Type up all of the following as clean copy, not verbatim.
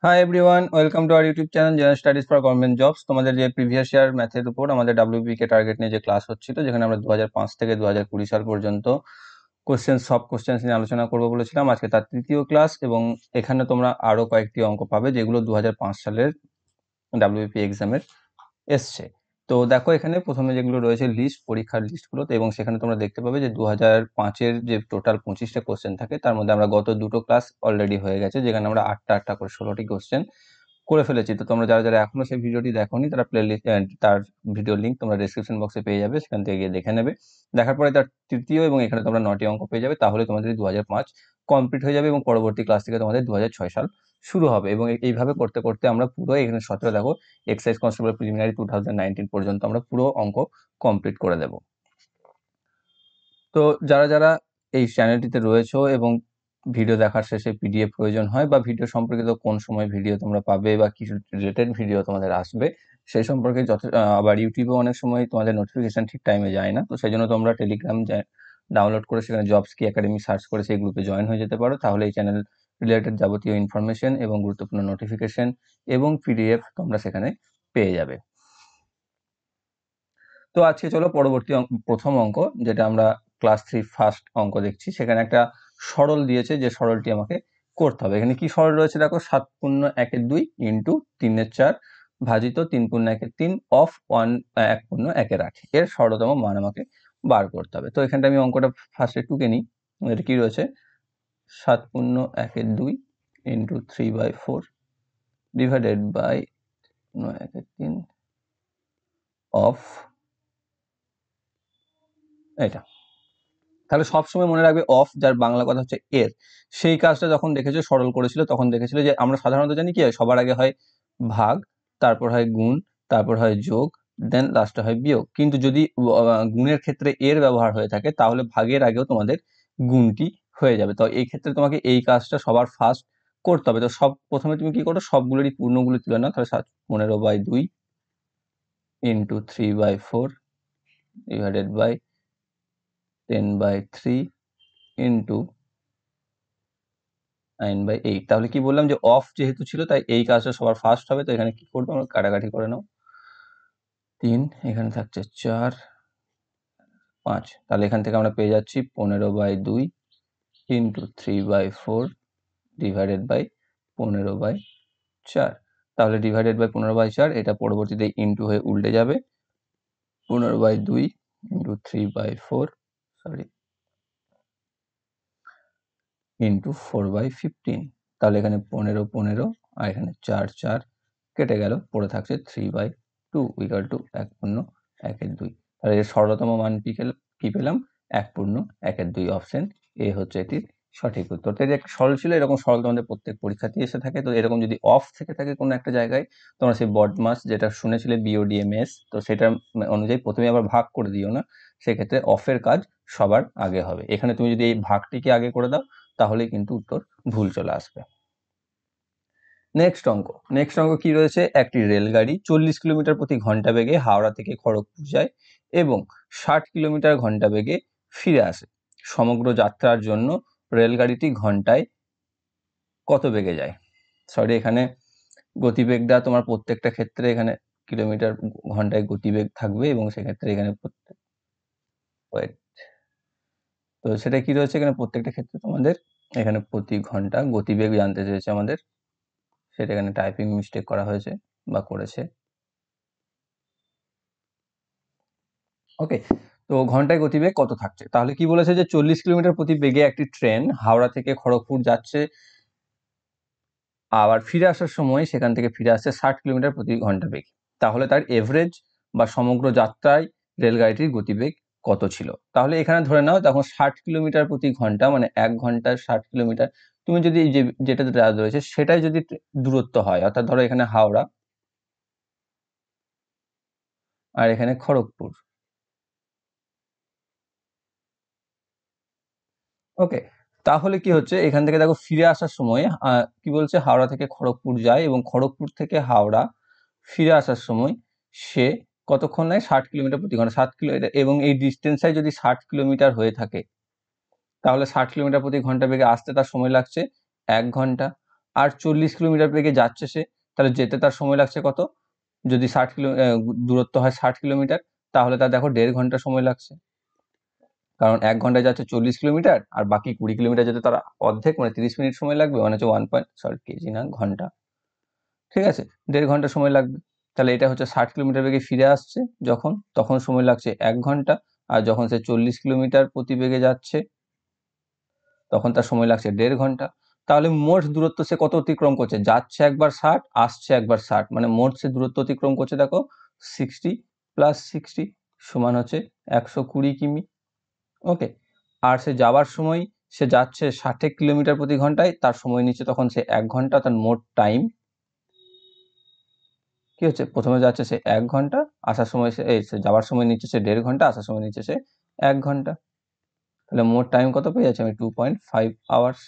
High everyone, welcome to our YouTube channel general studies for government jobs. তোমাদের যে previous year ম্যাথের উপর আমাদের WBK টার্গেট নিয়ে যে ক্লাস হচ্ছিল, যেখানে আমরা 2005 থেকে 2020 সাল পর্যন্ত সব কোশ্চেন্স নিয়ে আলোচনা করবো বলেছিলাম। আজকে তার তৃতীয় ক্লাস, এবং এখানে তোমরা আরো কয়েকটি অঙ্ক পাবে যেগুলো 2005 সালের WBP এক্সামের এসছে। তো দেখো, এখানে প্রথমে যেগুলো রয়েছে লিস্ট, পরীক্ষার লিস্টগুলো, এবং সেখানে তোমরা দেখতে পাবে যে 2005-এর যে টোটাল 25টা কোশ্চেন থাকে, তার মধ্যে আমরা গত দুটো ক্লাস অলরেডি হয়ে গেছে, যেখানে আমরা আটটা করে 16টি কোশ্চেন করে ফেলেছি। তো তোমরা যারা যারা এখনো সেই ভিডিওটি দেখোনি, তারা প্লেলিস্ট, তার ভিডিও লিঙ্ক তোমরা ডেসক্রিপশন বক্সে পেয়ে যাবে, সেখান থেকে গিয়ে দেখে নেবে। দেখার পরে তার তৃতীয়, এবং এখানে তোমরা 9টি অঙ্ক পেয়ে যাবে। তাহলে তোমাদের 2005 কমপ্লিট হয়ে যাবে, এবং পরবর্তী ক্লাস থেকে তোমাদের 2006 সাল শুরু হবে। এবং এইভাবে করতে করতে আমরা পুরো এখানে 17 দেখো এক্সাইজ কনস্টেবল প্রিলিমিনারি 2019 পর্যন্ত আমরা পুরো অঙ্ক কমপ্লিট করে দেব। তো যারা যারা এই চ্যানেলটিতে রয়েছে এবং ভিডিও দেখার শেষে পিডিএফ প্রয়োজন হয়, বা ভিডিও সম্পর্কিত কোন সময় ভিডিও তোমরা পাবে বা কিছু রিলেটেড ভিডিও তোমাদের আসবে, সেই সম্পর্কে আবার ইউটিউবে অনেক সময় তোমাদের নোটিফিকেশন ঠিক টাইমে যায় না। তো সেই জন্য তোমরা টেলিগ্রাম ডাউনলোড করে সেখানে জবস কি একাডেমি সার্চ করে সেই গ্রুপে জয়েন হয়ে যেতে পারো। তাহলে এই চ্যানেল রিলেটেড যাবতীয় ইনফরমেশন এবং গুরুত্বপূর্ণ নোটিফিকেশন এবং পিডিএফ তোমরা সেখানে পেয়ে যাবে। তো আজকে চলো পরবর্তী প্রথম অঙ্ক, যেটা আমরা ক্লাস 3 ফার্স্ট অঙ্ক দেখছি। সেখানে একটা সরল দিয়েছে, যে সরলটি আমাকে করতে হবে। এখানে কি সরল রয়েছে দেখো, 7 পূর্ণ 1/2 ইন্টু 3/4 ভাজিত 3 পূর্ণ 1/3 অফ 1 পূর্ণ 1/8 এর সরলতম মান আমাকে বার করতে হবে। তো এখানটা আমি অঙ্কটা ফার্স্টে টুকে নিই। এটা কি রয়েছে, 7 পূর্ণ 1/2 ইন্টু 3/4 ডিভাইডেড বাই 1/3 অফ এটা। তাহলে সবসময় মনে রাখবে অফ, যার বাংলা কথা হচ্ছে এর। সেই কাজটা যখন দেখেছো সরল করেছিল, তখন দেখেছিল যে আমরা সাধারণত জানি কি হয়, সবার আগে হয় ভাগ, তারপর হয় গুণ, তারপর হয় যোগ, দেন লাস্টে হয় বিয়োগ। কিন্তু যদি গুণের ক্ষেত্রে এর ব্যবহার হয়ে থাকে, তাহলে ভাগের আগেও তোমাদের গুণটি হয়ে যাবে। তো এই ক্ষেত্রে তোমাকে এই কাজটা সবার ফার্স্ট করতে হবে। তো প্রথমে তুমি কি করো, সবগুলোরই পূর্ণগুলো তুলে নাও। তাহলে 15/2 ইন্টু 3/4 ডিভাইডেড বাই 10/3 ইন্টু 9/8। তাহলে কি বললাম, যে অফ যেহেতু ছিল, তাই এই কাজটা সবার ফার্স্ট হবে। তো এখানে কি করবো, আমরা কাটাকাটি করে নাও। 3, এখানে থাকছে 4, 5। তাহলে এখান থেকে আমরা পেয়ে যাচ্ছি 15/2 ইন্টু 3/4 ডিভাইডেড বাই 15/4। তাহলে ডিভাইডেড বাই 15/4, এটা পরবর্তীতে ইন্টু হয়ে উল্টে যাবে। 15/2 ইন্টু 3/4, সরি, ইন্টু 4/15। তাহলে এখানে 15 15, আর এখানে 4 4 কেটে গেল, পড়ে থাকছে 3/2 ইকুয়াল টু 1 পূর্ণ 1/2। তাহলে এর সরলতম মান কি পেলাম, 1 পূর্ণ 1/2। অপশন এ হচ্ছে এটির সঠিক উত্তর। তো এটা একটা সরল ছিল, এরকম সরল তোমাদের প্রত্যেক পরীক্ষাতেই এসে থাকে। তো এরকম যদি অফ থেকে থাকে কোনো একটা জায়গায়, তোমরা সেই বডমাস যেটা শুনেছিলে BODMS, তো সেটা অনুযায়ী প্রথমে আবার ভাগ করে দিও না। সেক্ষেত্রে অফের কাজ সবার আগে হবে। এখানে তুমি যদি এই ভাগটিকে আগে করে দাও, তাহলে কিন্তু উত্তর ভুল চলে আসবে। নেক্সট অঙ্ক কি রয়েছে, একটি রেলগাড়ি 40 কিলোমিটার প্রতি ঘন্টা বেগে হাওড়া থেকে খড়গপুর যায় এবং 60 কিলোমিটার ঘন্টা বেগে ফিরে আসে। সমগ্র যাত্রার জন্য রেলগাড়িটি ঘন্টায় কত বেগে যায়? সরি, এখানে গতিবেগটা তোমার প্রত্যেকটা ক্ষেত্রে এখানে কিলোমিটার ঘন্টায় গতিবেগ থাকবে, এবং সেক্ষেত্রে এখানে ওয়েট, তো সেটা কি রয়েছে, এখানে প্রত্যেকটা ক্ষেত্রে তোমাদের এখানে প্রতি ঘন্টা গতিবেগ জানতে চেয়েছে আমাদের। সেটা এখানে টাইপিং মিস্টেক করা হয়েছে বা করেছে। ওকে, তো ঘন্টায় গতিবেগ কত থাকছে? তাহলে কি বলেছে, যে 40 কিলোমিটার প্রতি বেগে একটি ট্রেন হাওড়া থেকে খড়গপুর যাচ্ছে, আবার ফিরে আসার সময় সেখান থেকে ফিরে আসছে 60 কিলোমিটার প্রতি ঘন্টা বেগে। তাহলে তার এভারেজ বা সমগ্র যাত্রায় রেলগাড়িটির গতিবেগ কত ছিল? তাহলে এখানে ধরে নাও, তখন 60 কিলোমিটার প্রতি ঘন্টা মানে 1 ঘন্টায় 60 কিলোমিটার। তুমি যদি যেটা রয়েছে সেটাই যদি দূরত্ব হয়, অর্থাৎ ধরো এখানে হাওড়া আর এখানে খড়গপুর। ওকে, তাহলে কি হচ্ছে, এখান থেকে দেখো ফিরে আসার সময় কি বলছে, হাওড়া থেকে খড়গপুর যায় এবং খড়গপুর থেকে হাওড়া ফিরে আসার সময় সে কতক্ষণ নেয়, 60 কিলোমিটার প্রতি ঘন্টা, 7 কিলোমিটার। এবং এই ডিস্টেন্সটাই যদি 60 কিলোমিটার হয়ে থাকে, তাহলে 60 কিলোমিটার প্রতি ঘন্টা বেগে আসতে তার সময় লাগছে 1 ঘন্টা। আর 40 কিলোমিটার বেগে যাচ্ছে সে, তাহলে যেতে তার সময় লাগছে কত? যদি 60 কিলো দূরত্ব হয় 60 কিলোমিটার, তাহলে তার দেখো 1.5 ঘন্টা সময় লাগছে, কারণ 1 ঘন্টায় যাচ্ছে 40 কিলোমিটার, আর বাকি 20 কিলোমিটার যেতে তার অর্ধেক মানে 30 মিনিট সময় লাগবে, মানে হচ্ছে কেজি না ঘন্টা, ঠিক আছে, 1.5 ঘন্টা সময় লাগবে। তাহলে এটা হচ্ছে 60 কিলোমিটার বেগে ফিরে আসছে যখন, তখন সময় লাগছে 1 ঘন্টা, আর যখন সে 40 কিলোমিটার প্রতি বেগে যাচ্ছে তখন তার সময় লাগছে 1.5 ঘন্টা। তাহলে মোট দূরত্ব সে কত অতিক্রম করছে? যাচ্ছে একবার 60, আসছে একবার 60, মানে মোট সে দূরত্ব অতিক্রম করছে দেখো 60 + 60 সমান হচ্ছে 120 কিমি। ওকে, আর সে যাওয়ার সময় সে যাচ্ছে 60 কিলোমিটার প্রতি ঘন্টায়, তার সময় নিচ্ছে তখন সে 1 ঘন্টা, তার মোট টাইম কি হচ্ছে? প্রথমে যাচ্ছে সে 1 ঘন্টা, আসার সময় সে যাওয়ার সময় নিচ্ছে সে 1.5 ঘন্টা, আসার সময় নিচ্ছে সে 1 ঘন্টা। তাহলে মোট টাইম কত পেয়ে যাচ্ছে আমি? 2.5 আওয়ার্স।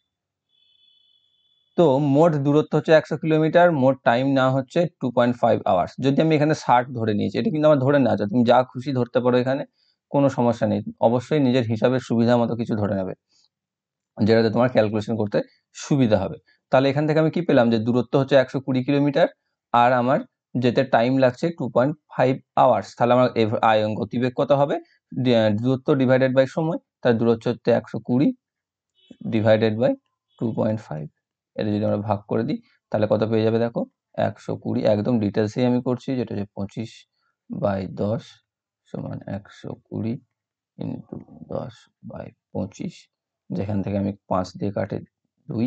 তো মোট দূরত্ব হচ্ছে 100 কিলোমিটার, মোট টাইম না হচ্ছে 2.5 আওয়ার্স। যদি আমি এখানে 60 ধরে নিয়েছি, এটা কিন্তু আমার ধরে নেওয়া আছে, তুমি যা খুশি ধরতে পারো, এখানে কোনো সমস্যা নেই, অবশ্যই নিজের হিসাবের সুবিধা মতো কিছু ধরে নেবে, যেটাতে তোমার ক্যালকুলেশন করতে সুবিধা হবে। তাহলে এখান থেকে আমি কি পেলাম? যে দূরত্ব হচ্ছে 120 কিলোমিটার, আর আমার যেতে টাইম লাগছে 2.5 আওয়ার্স। তাহলে আমার গতিবেগ কত হবে? দূরত্ব ডিভাইডেড বাই সময়, তার দূরত্ব হচ্ছে 120 ডিভাইডেড বাই 2.5, এটা যদি আমরা ভাগ করে দিই তাহলে কত পেয়ে যাবে দেখো? 120, একদম ডিটেলসেই আমি করছি, যেটা হচ্ছে 25/10 সমান 120 ইন্টু 10/25, যেখান থেকে আমি 5 দিয়ে কাটে 2,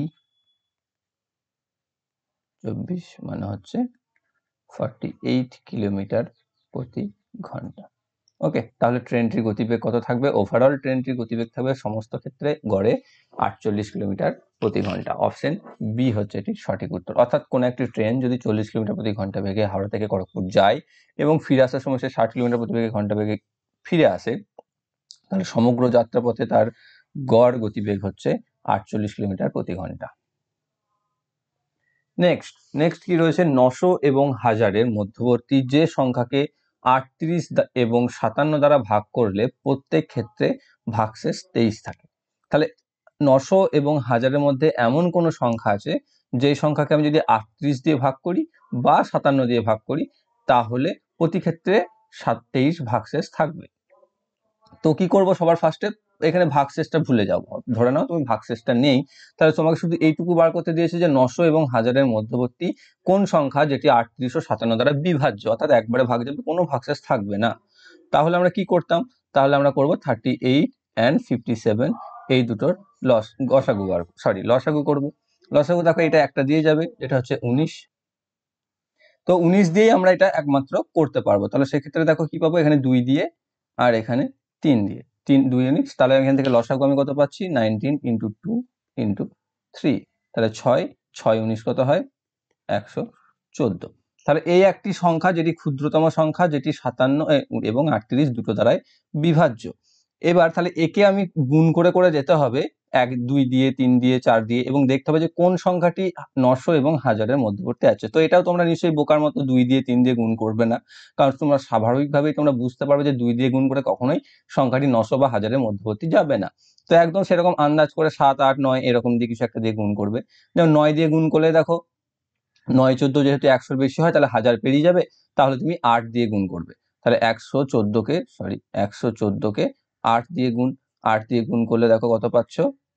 24 মানে হচ্ছে 48 কিলোমিটার প্রতি ঘন্টা। ওকে, তাহলে ট্রেনটির গতিবেগ কত থাকবে? ওভারঅল ট্রেনটির গতিবেগ থাকবে সমস্ত ক্ষেত্রে গড়ে 48 কিলোমিটার প্রতি ঘন্টা। অপশন বি হচ্ছে এটি সঠিক উত্তর। অর্থাৎ কোনো একটি ট্রেন যদি 40 কিলোমিটার প্রতি ঘন্টা বেগে হাওড়া থেকে খড়গপুর যায় এবং ফিরে আসার সময় সে 60 কিলোমিটার প্রতি ঘন্টা বেগে ফিরে আসে, তাহলে সমগ্র যাত্রাপথে তার গড় গতিবেগ হচ্ছে 48 কিলোমিটার প্রতি ঘন্টা। নেক্সট কি রয়েছে? 900 এবং 1000-এর মধ্যবর্তী যে সংখ্যাকে 38 এবং 57 দ্বারা ভাগ করলে প্রত্যেক ক্ষেত্রে ভাগশেষ 23 থাকে। তাহলে 900 এবং 1000-এর মধ্যে এমন কোন সংখ্যা আছে যে সংখ্যাকে আমি যদি 38 দিয়ে ভাগ করি বা 57 দিয়ে ভাগ করি, তাহলে প্রতি ক্ষেত্রে 23 ভাগশেষ থাকবে। তো কি করব? সবার ফার্স্টে এখানে ভাগশেষটা ভুলে যাও, ধরে নাও তুমি ভাগশেষটা নেই, তাহলে তোমাকে শুধু এইটুকু বার করতে দিয়েছে যে 900 এবং 1000-এর মধ্যবর্তী কোন সংখ্যা যেটি 38 ও 57 দ্বারা বিভাজ্য, অর্থাৎ একবারে ভাগ যাবে, কোনো ভাগশেষ থাকবে না। তাহলে আমরা কি করতাম? তাহলে আমরা করব 38 and 57, এই দুটোর লসাগু করব। লসাগু দেখো, এটা একটা দিয়ে যাবে, এটা হচ্ছে 19। তো 19 দিয়েই আমরা এটা একমাত্র করতে পারবো। তাহলে সেক্ষেত্রে দেখো কি পাবো? এখানে 2 দিয়ে আর এখানে 3 দিয়ে, 2 ইউনিট। তাহলে এখান থেকে লসাগু আমি কত পাচ্ছি? 19 × 2 × 3, তাহলে 6 19 কত হয়? 114। তাহলে এই একটি সংখ্যা যেটি ক্ষুদ্রতম সংখ্যা, যেটি 57 এবং 38 দুটো দ্বারাই বিভাজ্য। এবার তাহলে একে আমি গুণ করে করে যেতে হবে 1, 2 দিয়ে, 3 দিয়ে, 4 দিয়ে, এবং দেখতে হবে যে কোন সংখ্যাটি 900 এবং 1000-এর মধ্যবর্তী আছে। তো এটাও তোমরা নিশ্চয়ই বোকার মতো 2 দিয়ে, 3 দিয়ে গুণ করবে না, কারণ তোমরা স্বাভাবিকভাবেই তোমরা বুঝতে পারবে যে 2 দিয়ে গুণ করে কখনোই সংখ্যাটি 900 বা 1000-এর মধ্যবর্তী যাবে না। তো একদম সেরকম আন্দাজ করে 7, 8, 9 এরকম দিয়ে কিছু একটা দিয়ে গুণ করবে। যেমন 9 দিয়ে গুণ করলে দেখো 9, 14 যেহেতু 100-র বেশি হয়, তাহলে 1000 পেরিয়ে যাবে, তাহলে তুমি 8 দিয়ে গুণ করবে। তাহলে 114কে 8 দিয়ে গুণ, 8 দিয়ে গুণ করলে দেখো কত পাচ্ছ?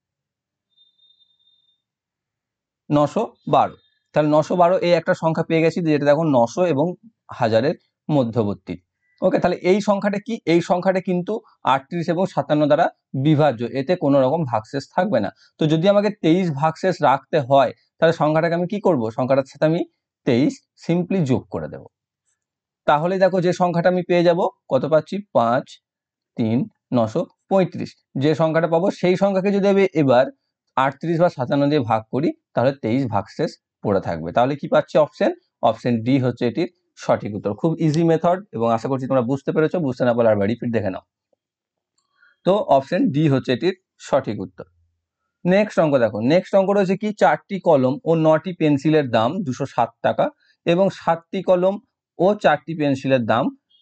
912। তাহলে 912 এই একটা সংখ্যা পেয়ে গেছি, যেটা দেখো 900 এবং 1000-এর মধ্যবর্তী। ওকে, তাহলে এই সংখ্যাটা কি? এই সংখ্যাটা কিন্তু 38 এবং 57 দ্বারা বিভাজ্য, এতে কোনো রকম ভাগশেষ থাকবে না। তো যদি আমাকে 23 ভাগশেষ রাখতে হয়, তাহলে সংখ্যাটাকে আমি কি করব? সংখ্যাটার সাথে আমি 23 সিম্পলি যোগ করে দেব। তাহলে দেখো যে সংখ্যাটা আমি পেয়ে যাব, কত পাচ্ছি? 5, 3, 935। যে সংখ্যাটা পাবো সেই সংখ্যাকে যদি আমি এবার 38 বা 57 দিয়ে ভাগ করি, তাহলে 23 ভাগশেষ পড়ে থাকবে। তাহলে কি পাচ্ছি? অপশন ডি হচ্ছে এটির সঠিক উত্তর। খুব ইজি মেথড, এবং আশা করছি তোমরা বুঝতে পেরেছো। বুঝতে না পারলে আবার রিপিট দেখে নাও। তো অপশন ডি হচ্ছে এটির সঠিক উত্তর। নেক্সট অঙ্ক দেখো, নেক্সট অঙ্ক রয়েছে কি? 4টি কলম ও 9টি পেন্সিলের দাম 207 টাকা এবং 7টি কলম ও 4টি পেন্সিলের দাম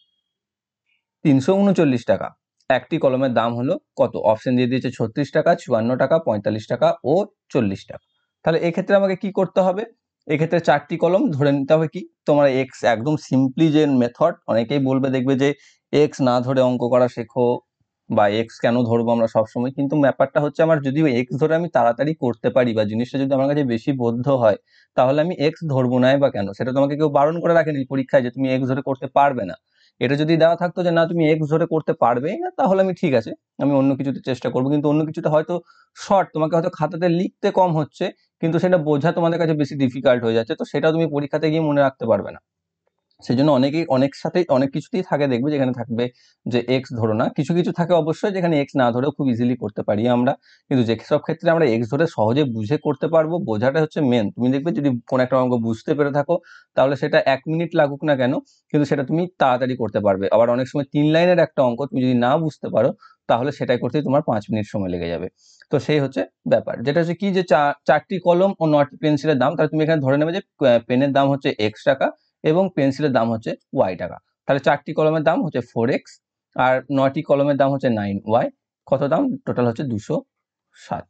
339 টাকা। একটি কলমের দাম হলো কত? অপশন দিয়ে দিয়েছে 36 টাকা, 54 টাকা, 45 টাকা ও 40 টাকা। তাহলে এক্ষেত্রে আমাকে কি করতে হবে, এক্ষেত্রে 4টি কলম ধরে নিতে হবে। কি তোমরা এক্স একদম সিম্পলি যে মেথড, অনেকেই বলবে দেখবে যে এক্স না ধরে অঙ্ক করা শেখো বা এক্স কেন ধরবো আমরা সবসময়, কিন্তু ব্যাপারটা হচ্ছে আমার যদি এক্স ধরে আমি তাড়াতাড়ি করতে পারি বা জিনিসটা যদি আমার কাছে বেশি বোধ্য হয়, তাহলে আমি এক্স ধরবো না বা কেন, সেটা তোমাকে কেউ বারণ করে রাখেনি পরীক্ষায় যে তুমি এক্স ধরে করতে পারবে না। এটা যদি দেওয়া থাকতো যে না তুমি এক্স ধরে করতে পারবেই না, তাহলে আমি ঠিক আছে, আমি অন্য কিছুতে চেষ্টা করবো। কিন্তু অন্য কিছুতে হয়তো শর্ট, তোমাকে হয়তো খাতাতে লিখতে কম হচ্ছে কিন্তু সেটা বোঝা তোমাদের কাছে বেশি ডিফিকাল্ট হয়ে যাচ্ছে, তো সেটা তুমি পরীক্ষাতে গিয়ে মনে রাখতে পারবে না। সেই জন্য অনেকেই অনেক কিছুতেই থাকে দেখবে যেখানে থাকবে যে এক্স ধরো না, কিছু কিছু থাকে অবশ্যই যেখানে এক্স না ধরেও খুব ইজিলি করতে পারি আমরা। কিন্তু যে সব ক্ষেত্রে আমরা এক্স ধরে সহজে বুঝে করতে পারবো, বোঝাটা হচ্ছে মেন। তুমি দেখবে যদি কোনো একটা অঙ্ক বুঝতে পেরে থাকো, তাহলে সেটা 1 মিনিট লাগুক না কেন, কিন্তু সেটা তুমি তাড়াতাড়ি করতে পারবে। আবার অনেক সময় 3 লাইনের একটা অঙ্ক তুমি যদি না বুঝতে পারো, তাহলে সেটাই করতেই তোমার 5 মিনিট সময় লেগে যাবে। তো সেই হচ্ছে ব্যাপার, যেটা হচ্ছে কি যে 4টি কলম ও 9টি পেন্সিলের দাম, তাহলে তুমি এখানে ধরে নেবে যে পেনের দাম হচ্ছে এক্স টাকা এবং পেন্সিলের দাম হচ্ছে ওয়াই টাকা। তাহলে 4টি কলমের দাম হচ্ছে 4x আর 9টি কলমের দাম হচ্ছে 9y। কত দাম? টোটাল হচ্ছে 207।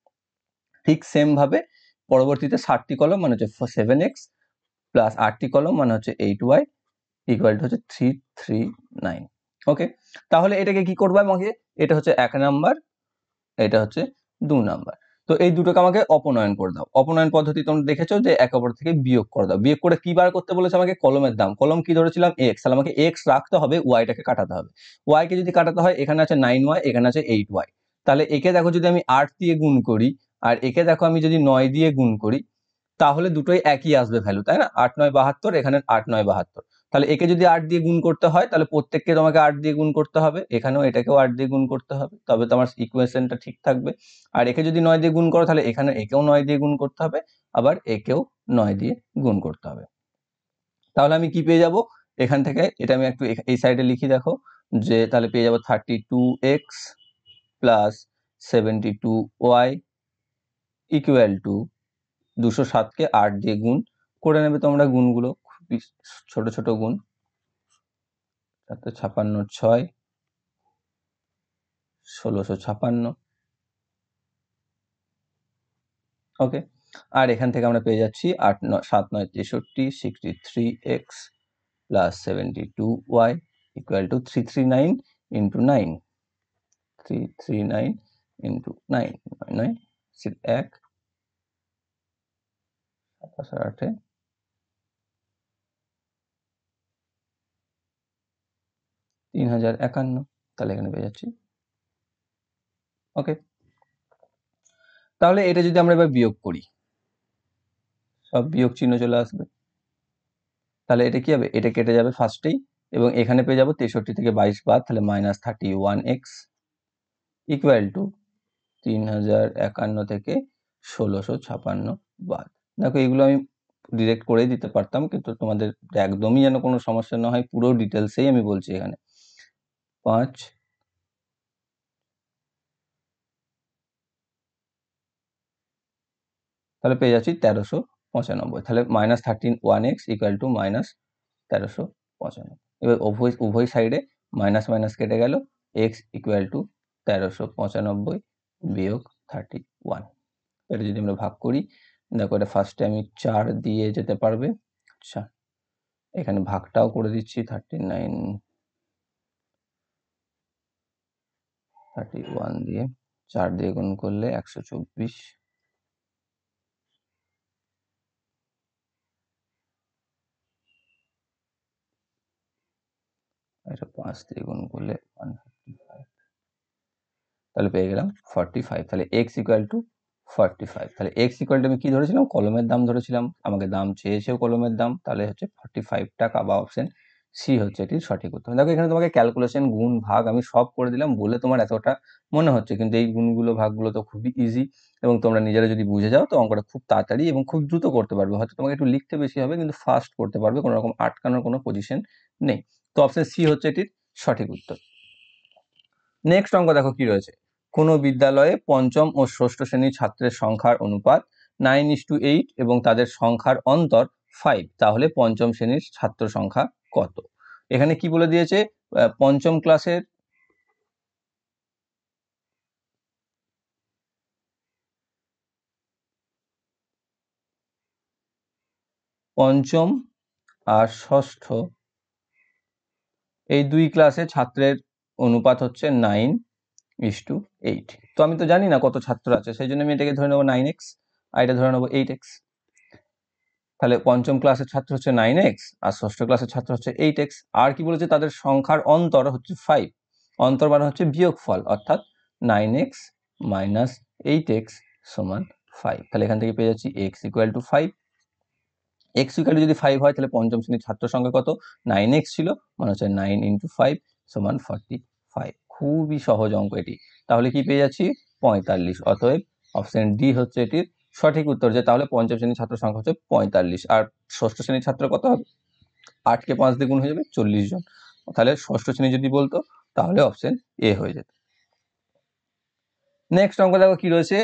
ঠিক সেম ভাবে পরবর্তীতে 7টি কলম মানে হচ্ছে 7x প্লাস 8টি কলম মানে হচ্ছে 8y ইকুয়াল টু হচ্ছে 339। ওকে, তাহলে এটাকে কি করবো আমাকে, এটা হচ্ছে 1 নাম্বার, এটা হচ্ছে 2 নাম্বার। তো এই দুটোকে আমাকে অপনয়ন করে দাও। অপনয়ন পদ্ধতি তোমরা দেখেছো যে একে অপর থেকে বিয়োগ করে দাও। বিয়োগ করে কি বার করতে বলেছে আমাকে? কলমের দাম। কলম কি ধরেছিলাম? এক্স, তাহলে আমাকে এক্স রাখতে হবে, ওয়াইটাকে কাটাতে হবে। ওয়াই কে যদি কাটাতে হয়, এখানে আছে 9y, এখানে আছে 8y। তাহলে একে দেখো যদি আমি 8 দিয়ে গুণ করি আর একে দেখো আমি যদি 9 দিয়ে গুণ করি, তাহলে দুটোই একই আসবে ভ্যালু, তাই না? 8 9 72, এখানে 8 9 72। তাহলে একে যদি 8 দিয়ে গুণ করতে হয়, তাহলে প্রত্যেককে তোমাকে 8 দিয়ে গুণ করতে হবে, এখানেও এটাকেও 8 দিয়ে গুণ করতে হবে, তবে তোমার ইকুয়েশনটা ঠিক থাকবে। আর একে যদি 9 দিয়ে গুণ করো, তাহলে এখানে একেও 9 দিয়ে গুণ করতে হবে, আবার একেও 9 দিয়ে গুণ করতে হবে। তাহলে আমি কি পেয়ে যাব এখান থেকে? এটা আমি একটু এই সাইডে লিখি, দেখো যে তাহলে পেয়ে যাব 32x plus 72y equal two 207কে 8 দিয়ে গুণ করে নেবে তোমরা। গুণগুলো খুবই ছোট ছোট গুণ, 56 6 1656। ওকে, আর এখান থেকে আমরা পেয়ে যাচ্ছি 8 9 7 9 63 63x plus 72y equal to 339 into 9, 339 into 9 9 1 27 8 3051। তাহলে এখানে পেয়ে যাচ্ছি। ওকে, তাহলে এটা যদি আমরা এবার বিয়োগ করি, সব বিয়োগ চিহ্ন চলে আসবে, তাহলে এটা কি হবে? এটা কেটে যাবে ফার্স্টেই, এবং এখানে পেয়ে যাবো 63 থেকে 22 বাদ, তাহলে -31x ইকুয়াল টু 3051 থেকে 1656 বাদ। দেখো এগুলো আমি ডিরেক্ট করেই দিতে পারতাম, কিন্তু তোমাদের একদমই যেন কোনো সমস্যা না হয়, পুরো ডিটেলসেই আমি বলছি এখানে। 5 তাহলে পেয়ে যাচ্ছি 1395। তাহলে -131x ইকুয়াল টু -1395। এবার উভয় সাইডে মাইনাস মাইনাস কেটে গেল, এক্স ইকুয়াল টু 1395 বিয়োগ 31। এটা যদি আমরা ভাগ করি, দেখো এটা ফার্স্টে আমি 4 দিয়ে যেতে পারবে। আচ্ছা, এখানে ভাগটাও করে দিচ্ছি, 39 31 দিয়ে 4 দিয়ে গুণ করলে 124, এটা 5 দিয়ে গুণ করলে 155, তাহলে পেয়ে গেলাম 45। তাহলে x ইকুয়াল টু 45। তাহলে x ইকুয়াল টু আমি কি ধরেছিলাম? কলমের দাম ধরেছিলাম, আমাকে দাম চেয়েছেও কলমের দাম, তাহলে হচ্ছে 45 টাকা, বা অপশন সি হচ্ছে এটির সঠিক উত্তর। দেখো এখানে তোমাকে ক্যালকুলেশন, গুণ, ভাগ আমি সব করে দিলাম বলে তোমার এতটা মনে হচ্ছে, কিন্তু এই গুণগুলো ভাগগুলো তো খুবই ইজি, এবং তোমরা নিজেরা যদি বুঝে যাও তো অঙ্কটা খুব তাড়াতাড়ি এবং খুব দ্রুত করতে পারবে। হয়তো তোমাকে একটু লিখতে বেশি হবে, কিন্তু ফাস্ট করতে পারবে, কোনো রকম আটকানোর কোনো পজিশন নেই। তো অপশন সি হচ্ছে এটির সঠিক উত্তর। নেক্সট অঙ্ক দেখো কি রয়েছে। কোনো বিদ্যালয়ে পঞ্চম ও ষষ্ঠ শ্রেণীর ছাত্রের সংখ্যার অনুপাত 9:8 এবং তাদের সংখ্যার অন্তর 5, তাহলে পঞ্চম শ্রেণীর ছাত্র সংখ্যা কত? এখানে কি বলে দিয়েছে? পঞ্চম ক্লাসের পঞ্চম আর ষষ্ঠ এই দুই ক্লাসে ছাত্রের অনুপাত হচ্ছে 9:8। তো আমি তো জানি না কত ছাত্র আছে, সেই জন্য আমি এটাকে ধরে নেবো 9x আর এটা ধরে নেবো 8x। তাহলে পঞ্চম ক্লাসের ছাত্র হচ্ছে 9x আর ষষ্ঠ ক্লাসের ছাত্র হচ্ছে 8x। আর কি বলেছে, তাদের সংখ্যার অন্তর হচ্ছে 5, অন্তর মানে হচ্ছে বিয়োগফল, অর্থাৎ 9x মাইনাস 8x সমান 5। তাহলে এখান থেকে পেয়ে যাচ্ছি x equal to 5। x equal to যদি 5 হয় তাহলে পঞ্চম শ্রেণীর ছাত্র সংখ্যা কত, 9x ছিল, মানে হচ্ছে 9 × 5 সমান 45। খুবই সহজ অঙ্ক এটি। তাহলে কি পেয়ে যাচ্ছি, 45। অতএব অপশন ডি হচ্ছে এটির সঠিক উত্তর, যে তাহলে পঞ্চম শ্রেণীর ছাত্র সংখ্যা হচ্ছে 45। আর ষষ্ঠ শ্রেণীর ছাত্র কত হবে, 8কে 5 দিয়ে গুণ হয়ে যাবে 40 জন। তাহলে ষষ্ঠ শ্রেণী যদি বলতো তাহলে অপশন এ হয়ে যেত। নেক্সট অঙ্ক দেখো কি রয়েছে,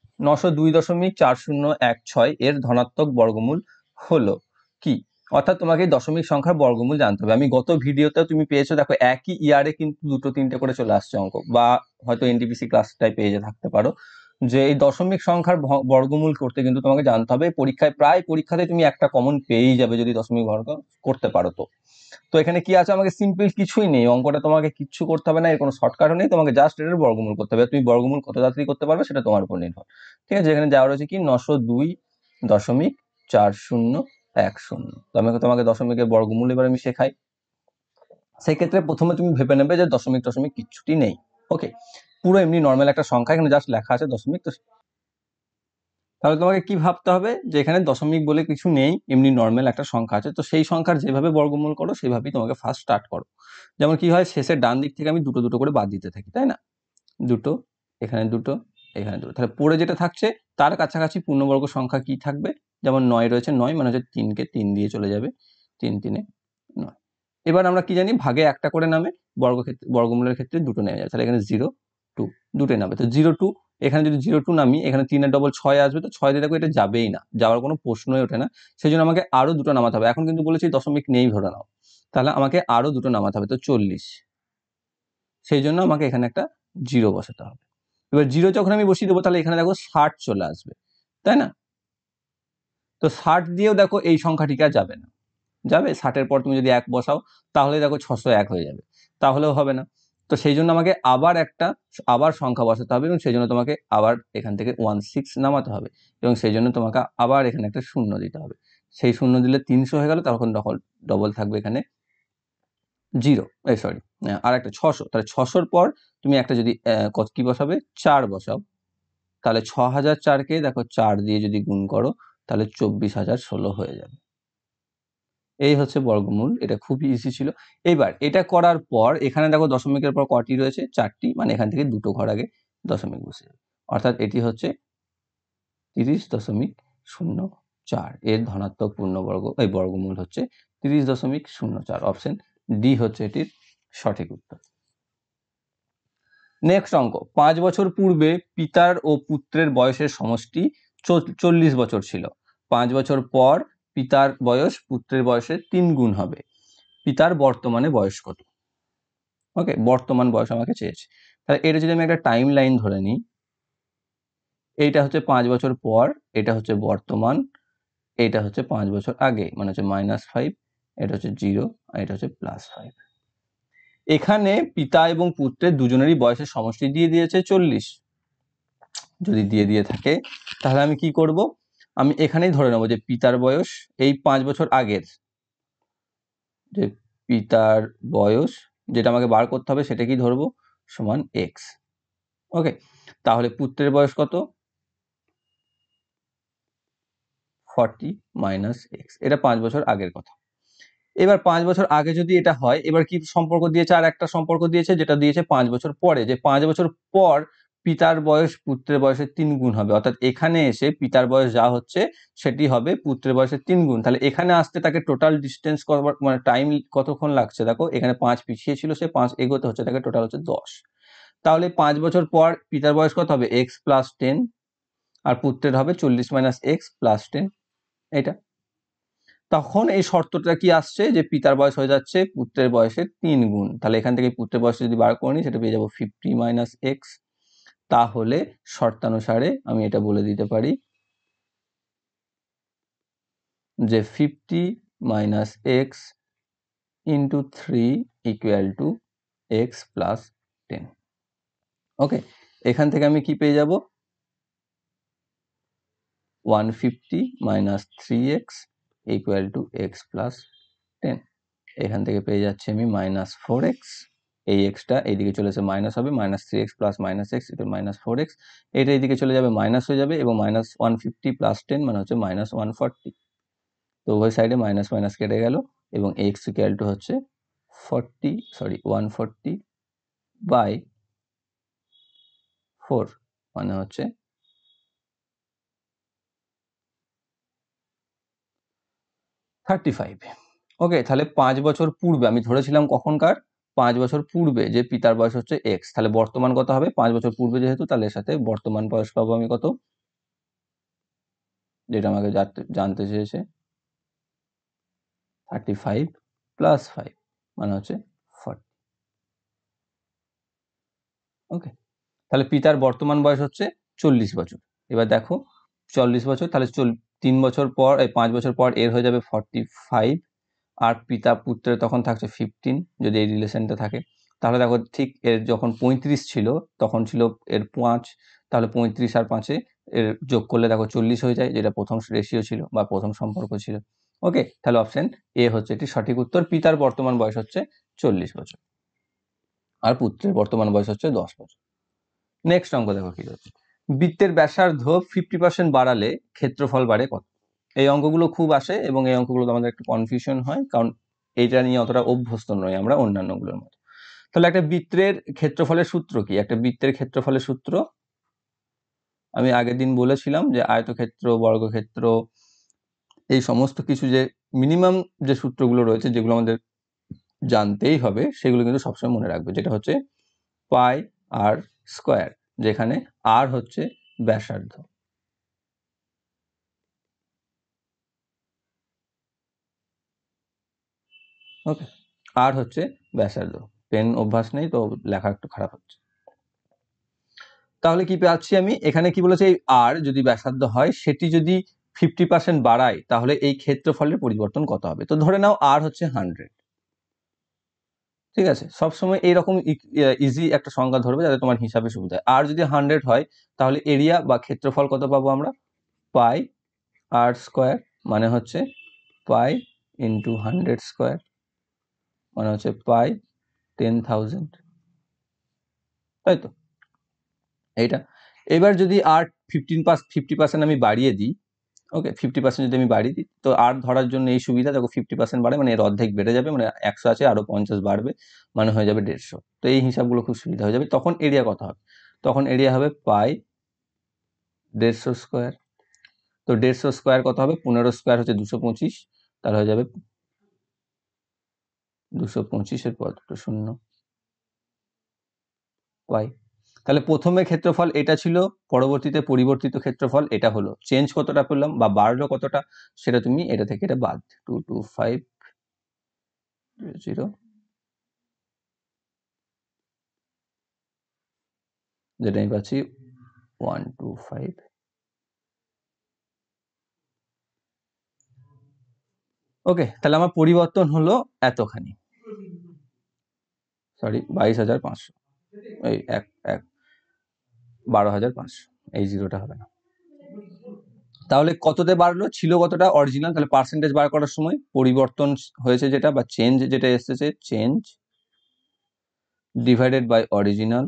902.4016 এর ধনাত্মক বর্গমূল হলো কি। অর্থাৎ তোমাকে দশমিক সংখ্যার বর্গমূল জানতে হবে। আমি গত ভিডিওতে তুমি পেয়েছো, দেখো একই ইয়ারে কিন্তু দুটো তিনটে করে চলে আসছে অঙ্ক, বা হয়তো এনটিপিসি ক্লাসটাই পেয়ে থাকতে পারো, যে এই দশমিক সংখ্যার বর্গমূল করতে কিন্তু তোমাকে জানতে হবে। পরীক্ষায় প্রায় পরীক্ষাতে তুমি একটা কমন পেয়েই যাবে যদি দশমিক বর্গ করতে পারো। তো এখানে কি আছে, আমাকে সিম্পল কিছুই নেই, অঙ্কটা তোমাকে কিচ্ছু করতে হবে না, এর কোনো শর্টকাটও নেই, তোমাকে জাস্ট এর বর্গমূল করতে হবে। তুমি বর্গমূল কত তাড়াতাড়ি করতে পারবে সেটা তোমার উপর নির্ভর। ঠিক আছে, এখানে যাওয়া রয়েছে কি 902.4010। তো আমি তোমাকে দশমিকের বর্গমূল এবার আমি শেখাই। সেক্ষেত্রে প্রথমে তুমি ভেবে নেবে যে দশমিক টশমিক কিচ্ছুটি নেই। ওকে, পুরো এমনি নর্মাল একটা সংখ্যা, এখানে জাস্ট লেখা আছে দশমিক। তো তাহলে তোমাকে কি ভাবতে হবে, যে এখানে দশমিক বলে কিছু নেই, এমনি নর্মাল একটা সংখ্যা আছে। তো সেই সংখ্যার যেভাবে বর্গমূল করো সেইভাবেই তোমাকে ফার্স্ট স্টার্ট করো। যেমন কি হয়, শেষের ডান দিক থেকে আমি দুটো দুটো করে বাদ দিতে থাকি, তাই না, দুটো, এখানে দুটো, এখানে দুটো। তাহলে পরে যেটা থাকছে তার কাছাকাছি পূর্ণবর্গ সংখ্যা কি থাকবে, যেমন 9 রয়েছে, 9 মানে হচ্ছে 3কে 3 দিয়ে চলে যাবে, 3 3 9। এবার আমরা কি জানি, ভাগে একটা করে নামে, বর্গমূলের ক্ষেত্রে দুটো নেমে যাবে। তাহলে এখানে 0 2 দুটোই নামবে। তো 0 2, এখানে যদি 0 2 নামি, এখানে 3 ডবল 6 আসবে, তো 6 দিয়ে দেখো এটা যাবেই না, যাওয়ার কোনো প্রশ্নই ওঠে না। সেই জন্য আমাকে আরো দুটো নামাতে হবে। এখন কিন্তু বলেছি দশমিক নেই ধরে নাও, তাহলে আমাকে আরো দুটো নামাতে হবে, তো 40। সেই জন্য আমাকে এখানে একটা 0 বসাতে হবে। এবার 0 যখন আমি বসিয়ে দেবো, তাহলে এখানে দেখো 60 চলে আসবে, তাই না। তো 60 দিয়েও দেখো এই সংখ্যাটিকে আর যাবে না, যাবে 60-এর পর তুমি যদি 1 বসাও তাহলে দেখো 601 হয়ে যাবে, তাহলেও হবে না। তো সেই জন্য আমাকে আবার সংখ্যা বসাতে হবে, এবং সেই জন্য তোমাকে আবার এখান থেকে 16 নামাতে হবে, এবং সেই জন্য তোমাকে আবার এখানে একটা শূন্য দিতে হবে। সেই শূন্য দিলে 300 হয়ে গেল, তখন ডবল থাকবে এখানে 0, সরি, আর একটা 600। তাহলে 600-র পর তুমি একটা যদি কি বসাবে, 4 বসাও, তাহলে 6004-কে দেখো 4 দিয়ে যদি গুণ করো তাহলে 24,016 হয়ে যাবে। এই হচ্ছে বর্গমূল, এটা খুবই ইজি ছিল। এবার এটা করার পর এখানে দেখো দশমিকের পর কটি রয়েছে, 4টি, মানে এখান থেকে দুটো ঘর আগে দশমিক বসে যাবে, অর্থাৎ এটি হচ্ছে 30.04। এর ধনাত্মক পূর্ণবর্গ এই বর্গমূল হচ্ছে 30.04। অপশন ডি হচ্ছে এটির সঠিক উত্তর। নেক্সট অঙ্ক, 5 বছর পূর্বে পিতার ও পুত্রের বয়সের সমষ্টি 40 বছর ছিল। 5 বছর পর পিতার বয়স পুত্রের বয়সের 3 গুণ হবে। পিতার বর্তমানে বয়স কত। ওকে, বর্তমান বয়স আমাকে চেয়েছে। তাহলে এটা যদি আমি একটা টাইম লাইন ধরে নিই, এইটা হচ্ছে 5 বছর পর, এটা হচ্ছে বর্তমান, এটা হচ্ছে 5 বছর আগে, মানে হচ্ছে -5, এটা হচ্ছে 0, আর এটা হচ্ছে +5। এখানে পিতা এবং পুত্রের দুজনেরই বয়সের সমষ্টি দিয়ে দিয়েছে 40। যদি দিয়ে থাকে তাহলে আমি কি করব, আমি এখানেই ধরে নেব যে পিতার বয়স এই 5 বছর আগের, যে পিতার বয়স যেটা আমাকে বার করতে হবে সেটা কি ধরবো, সমান x। ওকে, তাহলে পুত্রের বয়স কত, 40 - x। এটা 5 বছর আগের কথা। এবার 5 বছর আগে যদি এটা হয়, এবার কি সম্পর্ক দিয়েছে, আর একটা সম্পর্ক দিয়েছে, যেটা দিয়েছে 5 বছর পরে, যে 5 বছর পর পিতার বয়স পুত্রের বয়সের 3 গুণ হবে। অর্থাৎ এখানে এসে পিতার বয়স যা হচ্ছে সেটি হবে পুত্রের বয়সের 3 গুণ। তাহলে এখানে আসতে তাকে টোটাল ডিস্টেন্স মানে টাইম কতক্ষণ লাগছে, দেখো এখানে 5 পিছিয়ে ছিল, সে 5 এগোতে হচ্ছে, তাকে টোটাল হচ্ছে 10। তাহলে 5 বছর পর পিতার বয়স কত হবে, x + 10, আর পুত্রের হবে 40 - x + 10। এটা তখন এই শর্তটা কি আসছে, যে পিতার বয়স হয়ে যাচ্ছে পুত্রের বয়সের 3 গুণ। তাহলে এখান থেকে পুত্রের বয়স যদি বার করে নিই, সেটা পেয়ে যাবো 50 - x। তাহলে শর্তানুসারে আমি এটা বলে দিতে পারি যে 50 minus x into 3 equal to x plus 10। Okay, এখান থেকে আমি কি পেয়ে যাব 150 minus 3x equal to x plus 10। এখান থেকে পেয়ে যাচ্ছি আমি মাইনাস 4x, এই এক্সটা এইদিকে চলে এসে মাইনাস হবে, minus 3x plus minus x equal minus 4x, এটা এইদিকে চলে যাবে মাইনাস হয়ে যাবে, এবং মাইনাস 150 প্লাস 10 মানে হচ্ছে মাইনাস 140। তো উভয় সাইডে মাইনাস মাইনাস কেটে গেল, এবং এক্স ইকুয়াল টু হচ্ছে 140 বাই 4 মানে হচ্ছে 35। ওকে, তাহলে 5 বছর পূর্বে আমি ধরেছিলাম কখনকার, 5 বছর পূর্বে যে পিতার বয়স হচ্ছে এক্স, তাহলে বর্তমান কত হবে 5 বছর পূর্বে যেহেতু, তাহলে এর সাথে বর্তমান বয়স পাবো আমি কত, যেটা আমাকে জানতে চেয়েছে 35 প্লাস 5 মানে হচ্ছে 40। ওকে, তাহলে পিতার বর্তমান বয়স হচ্ছে 40 বছর। এবার দেখো 40 বছর, তাহলে 3 বছর পর 5 বছর পর এর হয়ে যাবে 45, আর পিতা পুত্রের তখন থাকছে 15 যদি এই রিলেশনটা থাকে। তাহলে দেখো ঠিক এর যখন 35 ছিল তখন ছিল এর 5, তাহলে 35 আর 5 এর যোগ করলে দেখো 40 হয়ে যায়, যেটা প্রথম রেশিও ছিল বা প্রথম সম্পর্ক ছিল। ওকে, তাহলে অপশন এ হচ্ছে এটি সঠিক উত্তর। পিতার বর্তমান বয়স হচ্ছে 40 বছর আর পুত্রের বর্তমান বয়স হচ্ছে 10 বছর। নেক্সট অঙ্ক দেখো কি হচ্ছে, বৃত্তের ব্যাসার্ধ 50% বাড়ালে ক্ষেত্রফল বাড়ে কত? এই অঙ্কগুলো খুব আসে এবং এই অঙ্কগুলো আমাদের একটু কনফিউশন হয়, কারণ এইটা নিয়ে অতটা অভ্যস্ত নই আমরা অন্যান্যগুলোর মতো। তাহলে একটা বৃত্তের ক্ষেত্রফলের সূত্র কি? একটা বৃত্তের ক্ষেত্রফলের সূত্র আমি আগের দিন বলেছিলাম যে আয়তক্ষেত্র, বর্গক্ষেত্র, এই সমস্ত কিছু যে মিনিমাম যে সূত্রগুলো রয়েছে যেগুলো আমাদের জানতেই হবে, সেগুলো কিন্তু সবসময় মনে রাখবে, যেটা হচ্ছে পাই আর স্কোয়ার, যেখানে আর হচ্ছে ব্যাসার্ধ। ওকে, আর হচ্ছে ব্যাসার্ধ। পেন অভ্যাস নেই তো লেখা একটু খারাপ হচ্ছে। তাহলে কি পাচ্ছি আমি এখানে, কি বলেছে, এই আর যদি ব্যাসার্ধ হয় সেটি যদি 50% বাড়ায় তাহলে এই ক্ষেত্রফলের পরিবর্তন কত হবে? তো ধরে নাও আর হচ্ছে 100, ঠিক আছে, সবসময় এইরকম ইজি একটা সংখ্যা ধরবে যাতে তোমার হিসাবে সুবিধা হয়। আর যদি 100 হয় তাহলে এরিয়া বা ক্ষেত্রফল কত পাবো আমরা, পাই আর স্কোয়ার মানে হচ্ছে পাই ইন্টু 100 স্কোয়ার মানে হচ্ছে পাই 10,000, তাই তো এইটা। এবার যদি আর 50% আমি বাড়িয়ে দিই, ওকে, 50% যদি আমি বাড়িয়ে দিই, তো আর ধরার জন্য এই সুবিধা, দেখো 50% বাড়ে মানে এর অর্ধেক বেড়ে যাবে, মানে 100 আছে আরো 50 বাড়বে মানে হয়ে যাবে 150। তো এই হিসাবগুলো খুব সুবিধা হয়ে যাবে। তখন এরিয়া কত হবে? তখন এরিয়া হবে পাই 150 স্কোয়ার। তো 150 স্কোয়ার কত হবে? 15 স্কোয়ার হচ্ছে 225, তাহলে হয়ে যাবে 225 এর পর দুটো শূন্য পাই। তাহলে প্রথমে ক্ষেত্রফল এটা ছিল, পরবর্তীতে পরিবর্তিত ক্ষেত্রফল এটা হলো। চেঞ্জ কতটা পেলাম বা বাড়লো কতটা, সেটা তুমি এটা থেকে এটা বাদ 22500, যেটা আমি পাচ্ছি 125। ওকে, তাহলে আমার পরিবর্তন হলো এতখানি, সরি 22,500, এই 12,500, এই জিরোটা হবে না। তাহলে কততে বাড়লো, ছিল কতটা অরিজিনাল, তাহলে পার্সেন্টেজ বার করার সময় পরিবর্তন হয়েছে যেটা বা চেঞ্জ যেটা এসেছে, change divided by original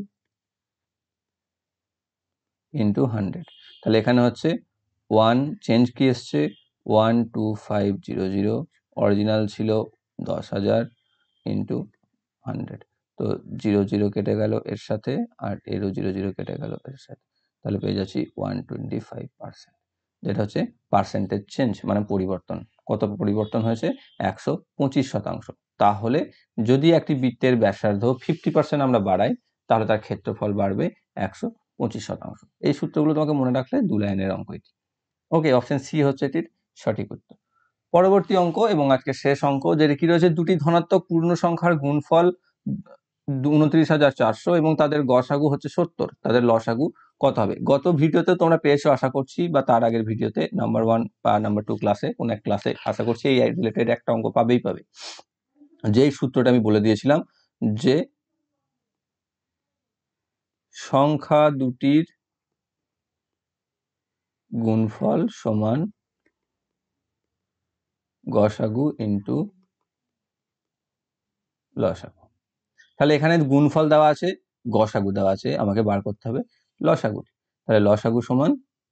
into 100। তাহলে এখানে হচ্ছে 1 চেঞ্জ কি এসছে 12500, অরিজিনাল ছিল 10,000 ইন্টু 100, তো 00 কেটে গেল এর সাথে, আর এরও 00 কেটে গেল এর সাথে, তাহলে পেয়ে যাচ্ছি 125%, যেটা হচ্ছে পার্সেন্টেজ চেঞ্জ মানে পরিবর্তন। কত পরিবর্তন হয়েছে? 125%। তাহলে যদি একটি বৃত্তের ব্যাসার্ধ 50% আমরা বাড়াই তাহলে তার ক্ষেত্রফল বাড়বে 125%। এই সূত্রগুলো তোমাকে মনে রাখলে 2 লাইনের অঙ্ক এটি। ওকে, অপশন সি হচ্ছে এটির সঠিক উত্তর। পরবর্তী অঙ্ক এবং আজকে শেষ অঙ্ক, যেটা কি রয়েছে, দুটি ধনাত্মক পূর্ণ সংখ্যার গুণফল 29,400 এবং তাদের গসাগু হচ্ছে 70, তাদের লসাগু কত হবে? গত ভিডিওতে তোমরা পেয়েছো আশা করছি, বা তার আগের ভিডিওতে নাম্বার 1 বা নাম্বার 2 ক্লাসে, কোন এক ক্লাসে আশা করছি এই রিলেটেড একটা অঙ্ক পাবে। যেই সূত্রটা আমি বলে দিয়েছিলাম যে সংখ্যা দুটির গুণফল সমান গসাগু ইন্টু লসাগু। তাহলে এখানে গুণফল দেওয়া আছে, গসাগু দেওয়া আছে, আমাকে বার করতে হবে লসাগু। তাহলে লসাগু সমান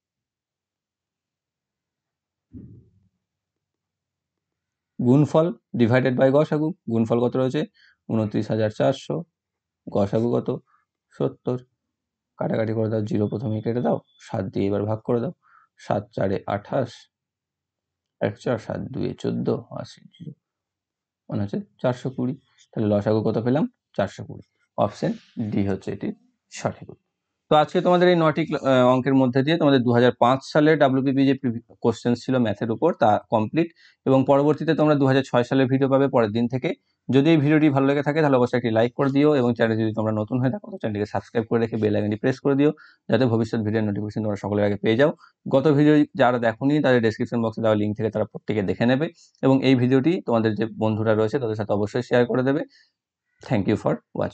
গুণফল ডিভাইডেড বাই গসাগু। গুণফল কত রয়েছে? 29,400, গসাগু কত? 70। কাটাকাটি করে দাও, 0 প্রথমেই কেটে দাও, 7 দিয়ে এবার ভাগ করে দাও, 7 4 28, 1 4 7 2 14, 80, মানে হচ্ছে 420। তাহলে লসাগু কত পেলাম? 420। অপশন ডি হচ্ছে এটি সঠিক উত্তর। তো আজকে তোমাদের এই 9টি অঙ্কের মধ্যে দিয়ে তোমাদের 2005 সালে ডাব্লিউবিপি যে কোশ্চেন ছিল ম্যাথের উপর তা কমপ্লিট, এবং পরবর্তীতে তোমরা 2006 সালের ভিডিও পাবে পরের দিন থেকে। যদি এই ভিডিওটি ভালো লেগে থাকে তাহলে অবশ্যই একটি লাইক করে দিও, এবং চ্যানেলে যদি তোমরা নতুন হয়ে থাকো তো চ্যানেলটিকে সাবস্ক্রাইব করে রেখে বেল আইকনটি প্রেস করে দিও, যাতে ভবিষ্যৎ ভিডিওর নোটিফিকেশন তোমরা সকলের আগে পেয়ে যাও। গত ভিডিও যারা দেখোনি তাদের ডেসক্রিপশন বক্সে দেওয়া লিঙ্ক থেকে তারা প্রত্যেকে দেখে নেবে, এবং এই ভিডিওটি তোমাদের যে বন্ধুরা রয়েছে তাদের সাথে অবশ্যই শেয়ার করে দেবে। Thank you for watching.